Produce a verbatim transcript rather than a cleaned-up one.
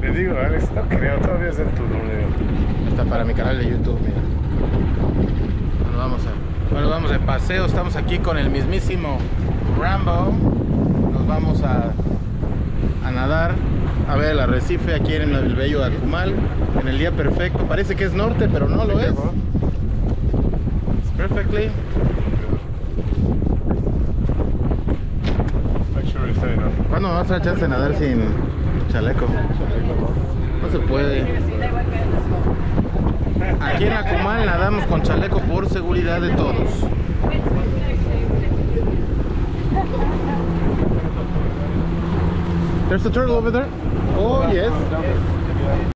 Le digo, Alex, no creo, todavía es en tu número. Está para mi canal de YouTube, mira. Bueno, vamos a, bueno, vamos de paseo. Estamos aquí con el mismísimo Rambo. Nos vamos a, a nadar a ver el arrecife aquí en el bello Akumal. En el día perfecto. Parece que es norte, pero no lo es. It's perfectly. ¿Cuándo me vas a dar chance de nadar sin chaleco? No se puede. Aquí en Akumal nadamos con chaleco por seguridad de todos. There's a turtle over there. Oh yes.